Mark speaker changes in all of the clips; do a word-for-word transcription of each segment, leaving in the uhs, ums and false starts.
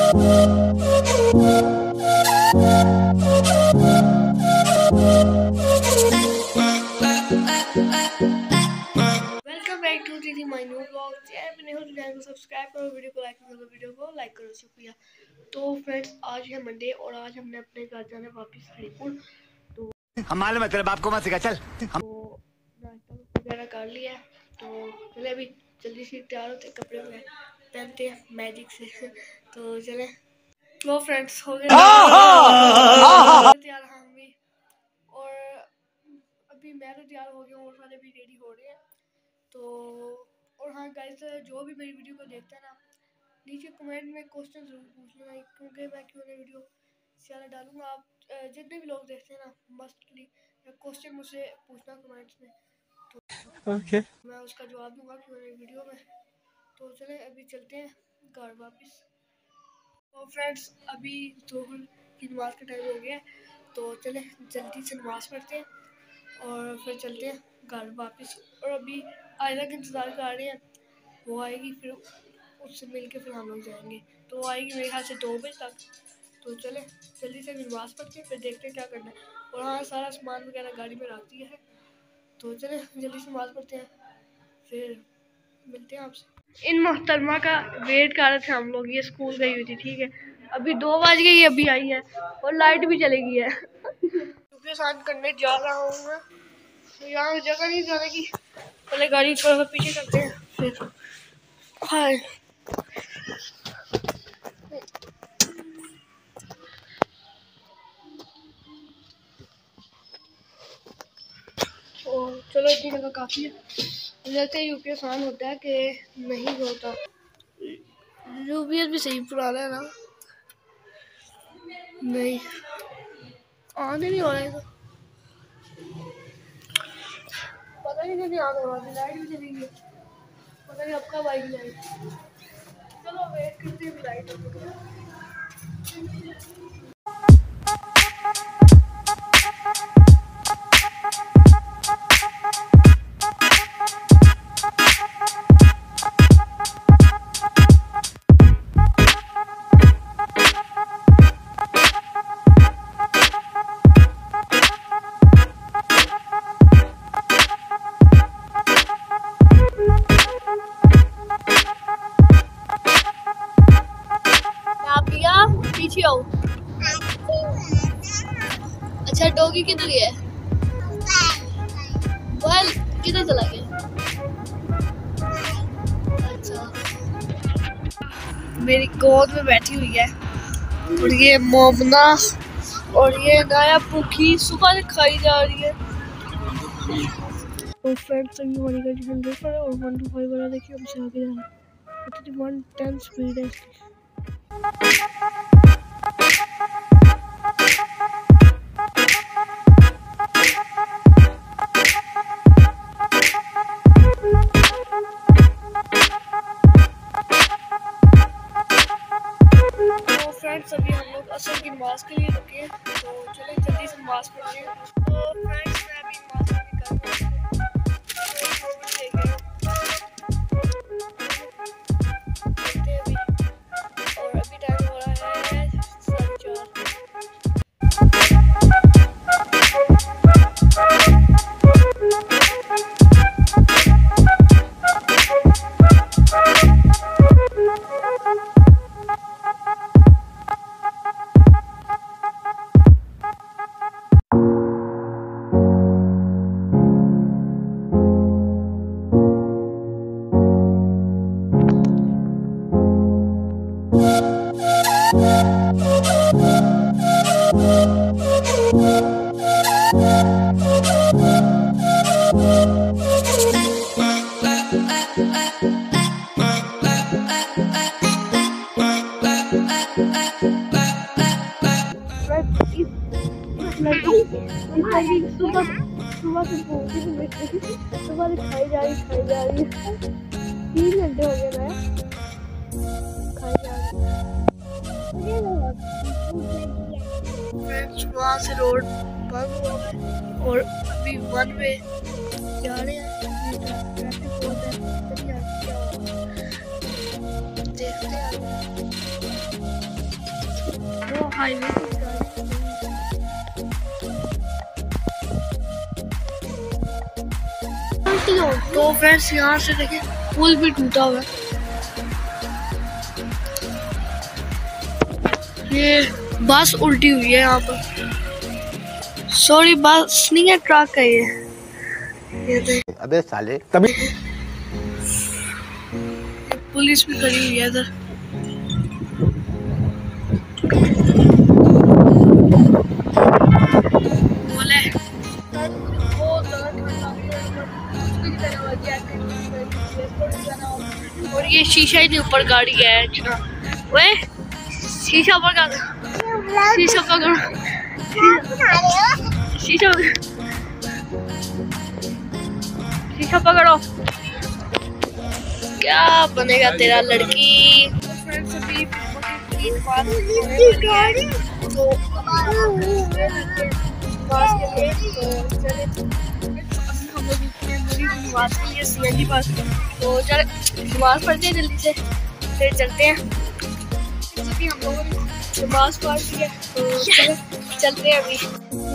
Speaker 1: Back to the my new vlog. Channel पे नए हो तो चैनल को सब्सक्राइब करो, वीडियो को लाइक करो, वीडियो को लाइक करो, शुक्रिया। तो फ्रेंड्स, आज है मंडे और आज हमने अपने घर जाना वापस हरिपुर। तो
Speaker 2: हम मालूम है तेरे बाप को मत सिखा, चल।
Speaker 1: तो नाश्ता वगैरह कर लिया है, तो चले अभी जल्दी से तैयार होते कपड़े पहनते हैं मैजिक से। तो चले। तो फ्रेंड्स, हो गए तैयार हम भी, और अभी मैं तो तैयार हो गया हूँ और सारे भी रेडी हो रहे हैं। तो और हाँ गाइस, जो भी मेरी वीडियो को देखते हैं ना, नीचे कमेंट में क्वेश्चन जरूर पूछना, क्योंकि मैं क्यों नहीं वीडियो ज़्यादा डालूंगा। आप जितने भी लोग देखते हैं ना, मस्टली क्वेश्चन मुझसे पूछना कमेंट्स में, तो okay. मैं उसका जवाब दूंगा क्यों नहीं वीडियो में। तो चले अभी चलते हैं घर वापस। तो फ्रेंड्स, अभी जोहर की नमाज का टाइम हो गया है, तो चले जल्दी से नमाज पढ़ते हैं और फिर चलते हैं घर वापस। और अभी आयरा का इंतज़ार कर रहे हैं, वो आएगी फिर उससे मिल के फिर हम लोग जाएंगे। तो वो आएगी मेरे ख्याल से दो बजे तक। तो चले जल्दी से नमाज पढ़ते हैं, फिर देखते हैं क्या करना है। और हाँ, सारा सामान वगैरह गाड़ी में रख दिया है। तो चले जल्दी से नमाज पढ़ते हैं, फिर मिलते हैं आपसे। इन मोहतरमा का वेट कर रहे थे हम लोग, ये स्कूल गई हुई थी, ठीक है। अभी दो बज गई, अभी आई है और लाइट भी चली गई है। क्योंकि साथ करने जा रहा हूँ मैं, तो यहाँ जगह नहीं जाने की, पहले गाड़ी थोड़ा सा पीछे करते हैं फिर। हाय, तो चलो इतनी जगह काफ़ी है। लगता है यूपीएस ऑन होता है कि नहीं होता। यूपीएस भी सही पुराना है ना, नहीं ऑन ही नहीं हो रहा है। पता नहीं कैसे ऑन हो रहा है, लाइट भी चली गई, पता नहीं अब कब आएगी लाइट। चलो वेट करते हैं लाइट। पीछे आओ। अच्छा, डॉगी किधर गया? वेल किधर चला गया? अच्छा, मेरी गोद में बैठी हुई है, और ये मोमना और ये नया भूखी सुबह से खाई जा रही है। तो फ्रेंड्स, अभी हमारी गाड़ी हंड्रेड पर है और वन टू फाइव वाला देखिए हमसे आगे जाना है। वन टेन स्पीड है इसकी। अभी हम लोग असर की नमाज के लिए रुके हैं, तो चले जल्दी से नमाज पढ़ते हैं। तो फ्रेंड्स, मैं अभी नमाज पढ़ने कर रहा हूँ। और अभी टाइम हो रहा है साढ़े चार। सुबह सुबह से सुबह से खाई जा रही खाई जा रही तीन घंटे हो गए ना खाई जा रही। वहाँ से रोड बंद हुआ है और अभी वन वे जा रहे हैं। देखते हैं। हाईवे तो फ्रेंड्स यहाँ से देखिए पुल भी टूटा हुआ है। ये बस उल्टी हुई है यहाँ पर। सॉरी बस नहीं है, ट्रक है ये। ये देख
Speaker 2: अबे साले तभी
Speaker 1: पुलिस भी खड़ी हुई है इधर। बोले और ये शीशा ही ऊपर गाड़ी है। अच्छा वे शीशा पकड़, शीशा पकड़ो, शीशा शीशा पकड़ो। क्या बनेगा तेरा लड़की। फ्रेंड्स अभी तो सीएनजी पास तो चल नमाज पढ़ते हैं जल्दी से, फिर चलते हैं। अभी हम लोगों ने नमाज पढ़ ली है तो चल चलते हैं अभी।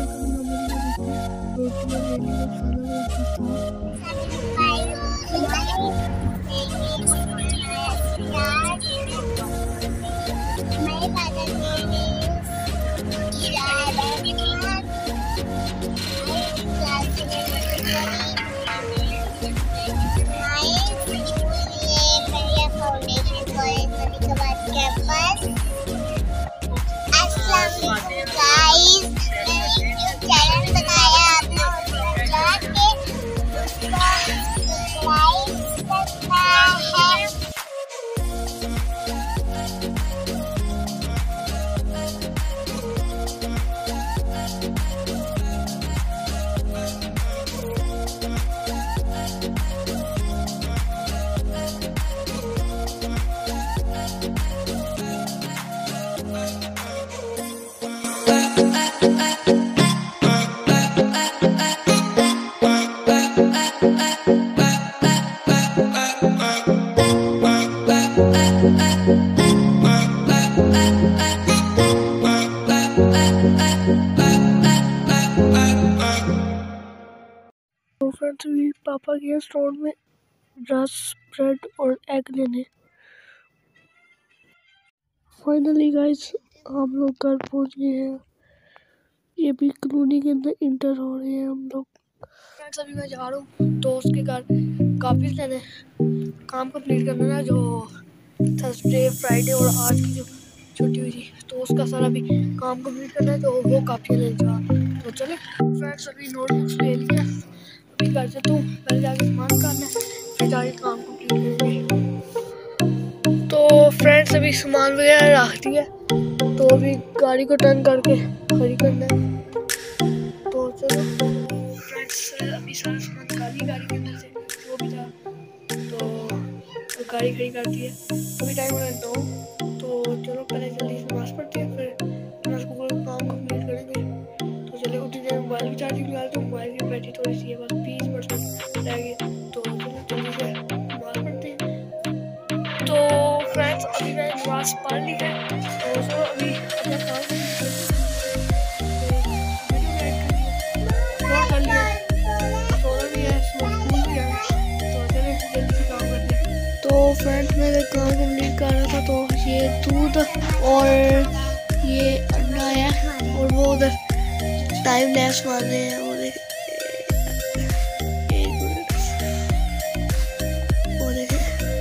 Speaker 1: फ्रेंड्स भी पापा के स्टोर में रस ब्रेड और एग लेने। फाइनली गाइस हम लोग घर पहुंच गए हैं। ये भी कॉलोनी के अंदर इंटर हो रहे हैं हम लोग। फ्रेंड्स अभी मैं जा रहा हूँ दोस्त के घर काफी लेने, काम कंप्लीट करना है जो थर्सडे फ्राइडे और आज की जो छुट्टी हुई थी तो उसका सारा भी काम कंप्लीट करना है, तो वो काफी लेने जा रहा हूँ। तो चले फ्रेंड्स अभी नोटबुक्स ले लिया, अभी घर से तो पहले जाके सामान करना है फिर जाके काम कंप्लीट करेंगे। तो फ्रेंड्स अभी सामान वगैरह रख दिया तो अभी गाड़ी को टर्न करके खड़ी करना है। तो चलो फ्रेंड्स अभी सारा सामान खाली गाड़ी के अंदर से वो भी था तो, तो गाड़ी खड़ी कर दी है। अभी टाइम हो रहा है दो, तो चलो पहले जल्दी से नमाज पढ़ते हैं फिर नमाज को काम कंप्लीट करेंगे। तो चले उठी देर मोबाइल भी चार्जिंग लगा तो मोबाइल की बैटरी थोड़ी सी है बस बीस परसेंट रह गई, तो चलो जल्दी से नमाज पढ़ते हैं। तो फ्रेंड्स अभी मैंने नमाज पढ़ ली है तो चलो अभी अपना काम कर लिया, सोना भी है, स्कूल भी है, तो चले जल्दी से काम करते हैं। तो फ्रेंड्स मैं काम कंप्लीट कर रहा था तो ये दूध और ये अंडा है और वो उधर टाइम लैप्स मार रहे हैं। वो देखे एक मिनट, वो देखे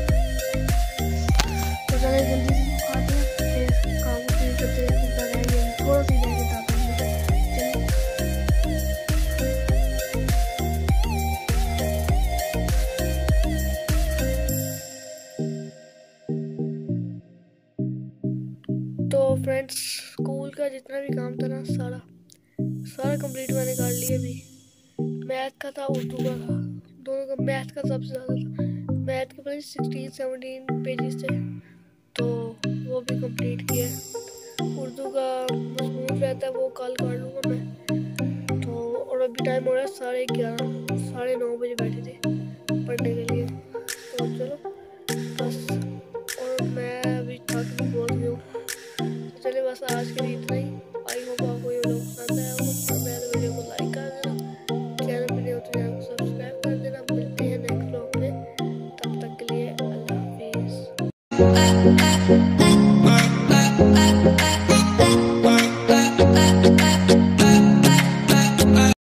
Speaker 1: तो चले जल्दी से खाते हैं फिर काम कंप्लीट करते हैं। थोड़ा सी देर बताता हूँ मुझे। तो फ्रेंड्स स्कूल का जितना भी काम था ना सारा सारा कंप्लीट मैंने कर लिया। अभी मैथ का था, उर्दू का था, दोनों का। मैथ का सबसे ज़्यादा था, मैथ के पहले सिक्सटीन सेवनटीन पेजेस थे तो वो भी कंप्लीट किया। उर्दू का मजमून रहता है वो कल कर लूँगा मैं। तो और अभी टाइम हो रहा है साढ़े ग्यारह, साढ़े नौ बजे बैठे थे पढ़ने के लिए। तो चलो बस, और मैं अभी थक भी बहुत गया हूँ, तो चले बस बस आज के लिए इतना ही। आई होप आपको ये वीडियो पसंद आया होगा। और मैं तो वीडियो को लाइक कर देना, चैनल पे नहीं हो तो चैनल को सब्सक्राइब कर देना। मिलते हैं नेक्स्ट व्लॉग में, तब तक के लिए अल्लाह हाफिज़।